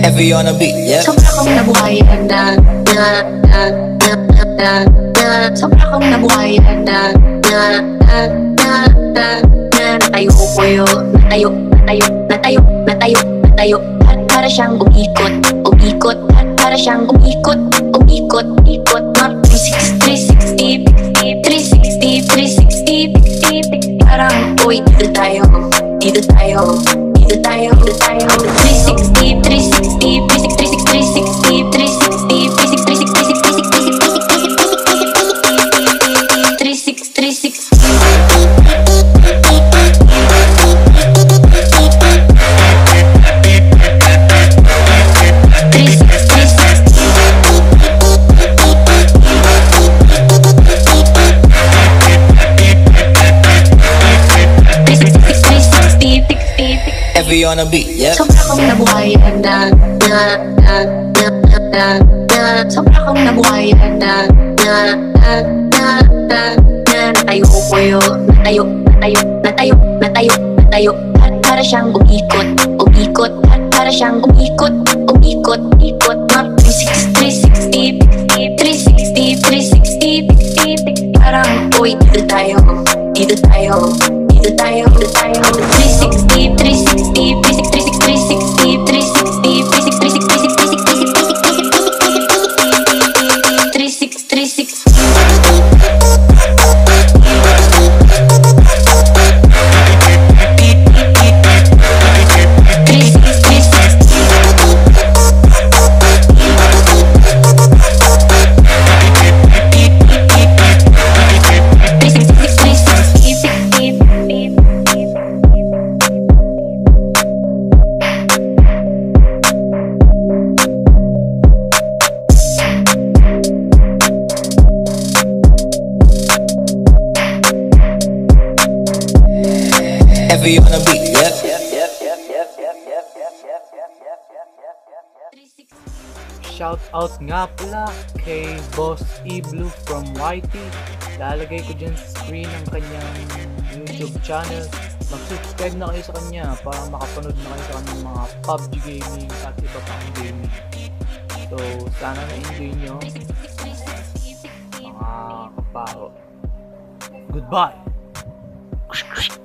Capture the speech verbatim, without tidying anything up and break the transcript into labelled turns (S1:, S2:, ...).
S1: Heavy on the beat, yeah.
S2: Sobra kong nabuhayan na na na na na na na Sobra kong nabuhayan na na na na na na Natayo ko yun, natayo, natayo, natayo, natayo, natayo At para siyang umikot, umikot At para siyang umikot, umikot, ikot Not three sixty, three sixty, three sixty, three sixty Parang, uy, dito tayo, dito tayo Dito tayo, dito tayo three sixty, three sixty, three sixty, three sixty, three sixty, three sixty, three sixty, three sixty, three sixty
S1: Heavy on the beat, yeah.
S2: Sobra kong nabuhayan na na na na na na na Sobra kong nabuhayan na na na na na na Natayo ko yun, natayo, natayo, natayo, natayo, natayo At para siyang umikot, umikot At para siyang umikot, umikot, ikot Not three sixty, three sixty, three sixty, three sixty Parang, uy, dito tayo, dito tayo Dito tayo, dito tayo three sixty, three sixty, three sixty, three sixty, three sixty, three sixty, three sixty, three sixty, three sixty
S1: Heavy on the beat, yeah.
S3: Shout out nga pala kay Boss E Blue from Y T. Lalagay ko dyan sa screen ang kanyang YouTube channel. Mag-subscribe na kayo sa kanya para makapanood na kayo sa kanyang mga P U B G gaming at iba pang gaming. So sana na-enjoy nyo mga kapaho. Goodbye!